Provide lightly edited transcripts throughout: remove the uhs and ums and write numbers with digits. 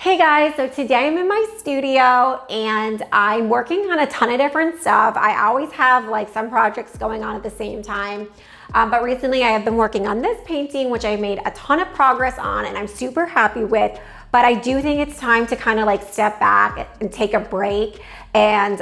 Hey guys, so today I'm in my studio and I'm working on a ton of different stuff. I always have like some projects going on at the same time. But recently I have been working on this painting, which I made a ton of progress on and I'm super happy with. But I do think it's time to kind of like step back and take a break and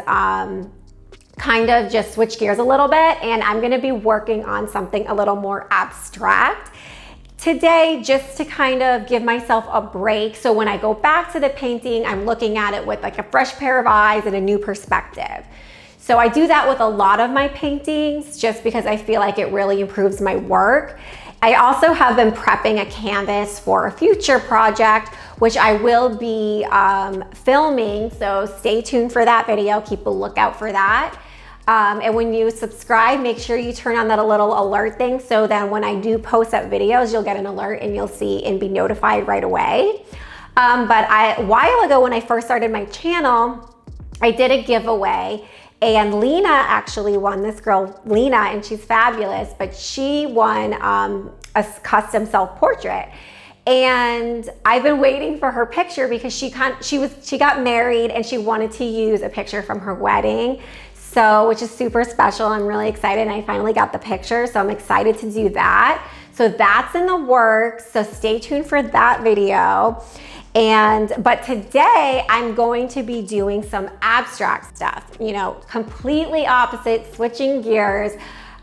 kind of just switch gears a little bit. And I'm gonna be working on something a little more abstract today, just to kind of give myself a break. So when I go back to the painting, I'm looking at it with like a fresh pair of eyes and a new perspective. So I do that with a lot of my paintings just because I feel like it really improves my work. I also have been prepping a canvas for a future project, which I will be filming. So stay tuned for that video, keep a lookout for that. And when you subscribe, make sure you turn on that little alert thing so that when I do post up videos, you'll get an alert and you'll see and be notified right away. But a while ago when I first started my channel, I did a giveaway and Lena actually won. This girl, Lena, and she's fabulous, but she won a custom self-portrait. And I've been waiting for her picture because she got married and she wanted to use a picture from her wedding. So, which is super special. I'm really excited and I finally got the picture. So I'm excited to do that. So that's in the works. So stay tuned for that video. But today I'm going to be doing some abstract stuff, you know, completely opposite, switching gears.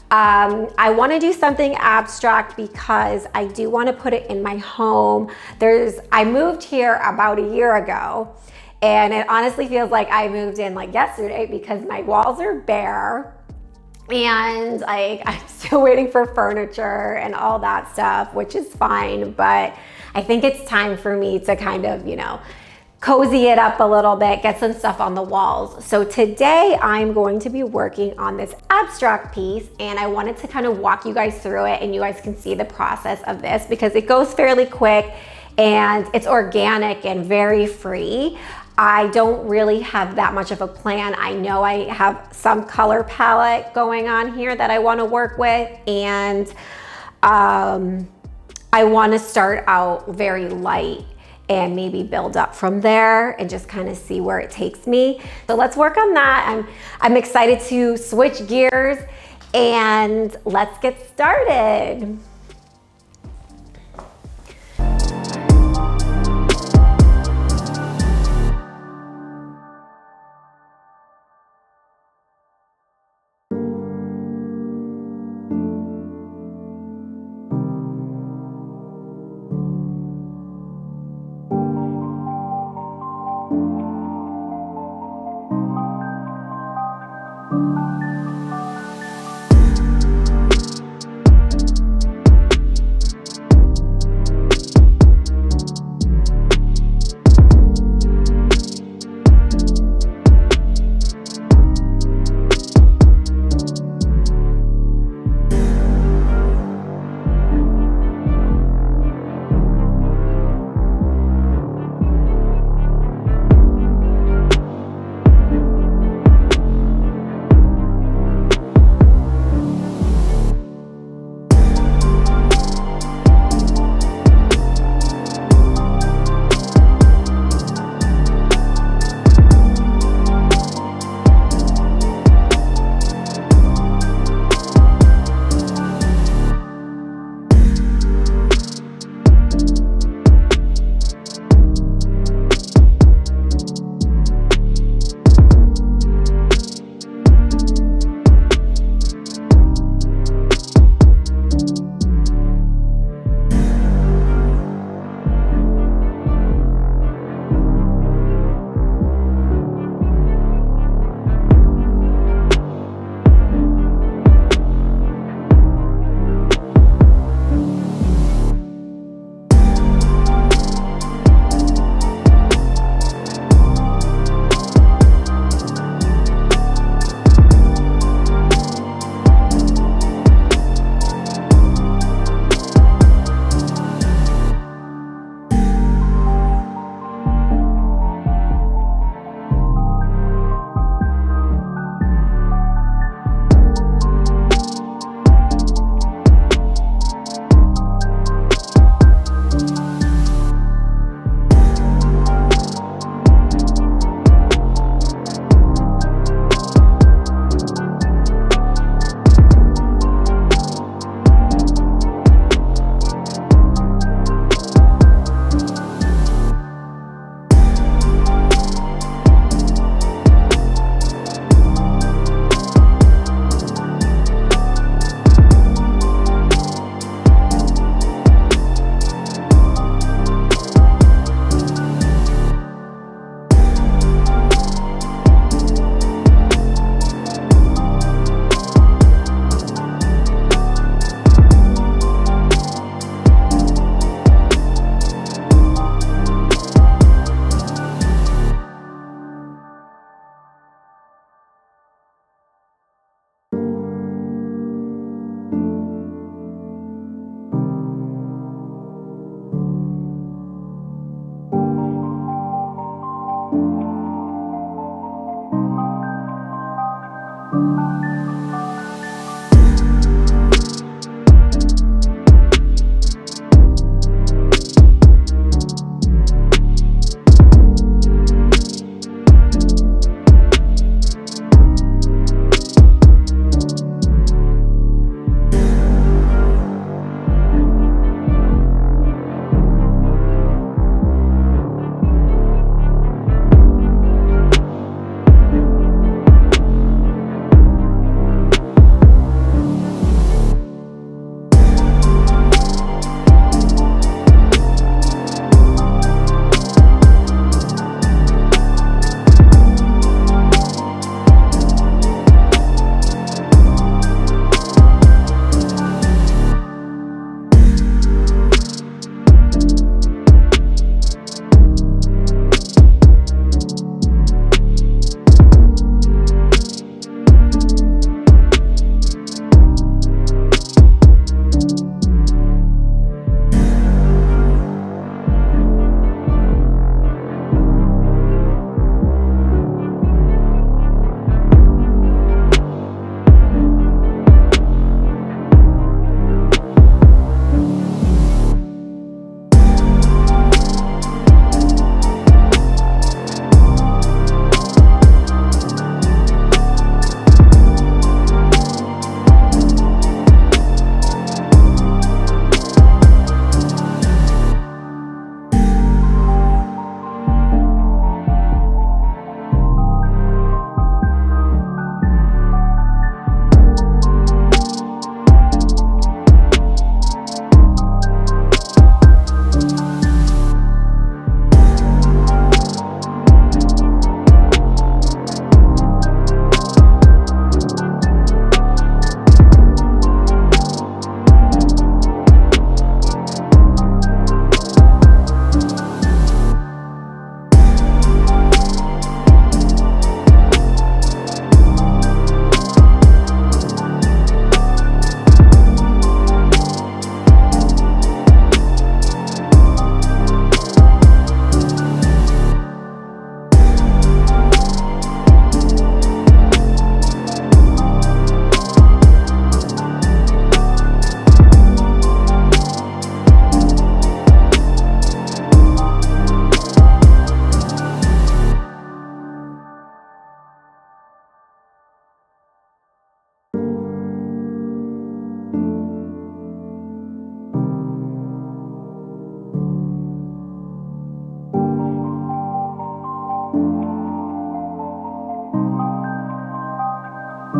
I want to do something abstract because I do want to put it in my home. I moved here about a year ago. And it honestly feels like I moved in like yesterday because my walls are bare and like I'm still waiting for furniture and all that stuff, which is fine. But I think it's time for me to kind of, you know, cozy it up a little bit, get some stuff on the walls. So today I'm going to be working on this abstract piece and I wanted to kind of walk you guys through it and you guys can see the process of this because it goes fairly quick and it's organic and very free. I don't really have that much of a plan. I know I have some color palette going on here that I want to work with, and I want to start out very light and maybe build up from there and just kind of see where it takes me. So let's work on that. I'm excited to switch gears and let's get started.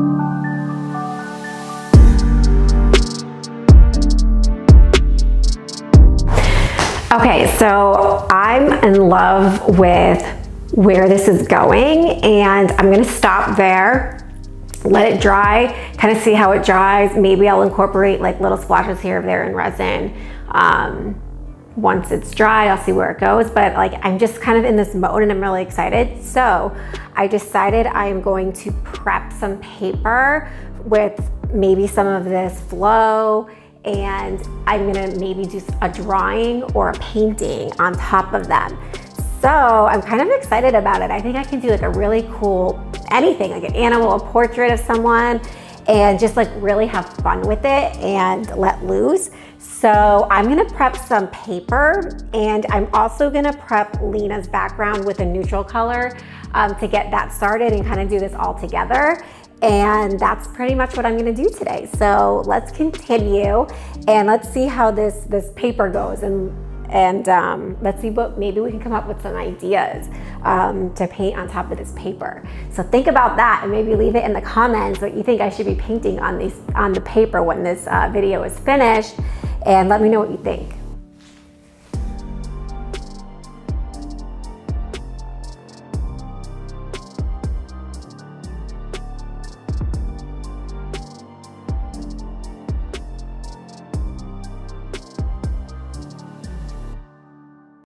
Okay, so I'm in love with where this is going, and I'm gonna stop there, let it dry, kind of see how it dries. Maybe I'll incorporate like little splashes here or there in resin. Once it's dry, I'll see where it goes, but like I'm just kind of in this mode and I'm really excited. So I decided I'm going to prep some paper with maybe some of this flow, and I'm gonna maybe do a drawing or a painting on top of them. So I'm kind of excited about it. I think I can do like a really cool anything, like an animal, a portrait of someone, and just like really have fun with it and let loose. So I'm gonna prep some paper, and I'm also gonna prep Lena's background with a neutral color to get that started and kind of do this all together. And that's pretty much what I'm gonna do today. So let's continue and let's see how this paper goes, and let's see what maybe we can come up with some ideas to paint on top of this paper. So think about that and maybe leave it in the comments what you think I should be painting on the paper when this video is finished, and let me know what you think.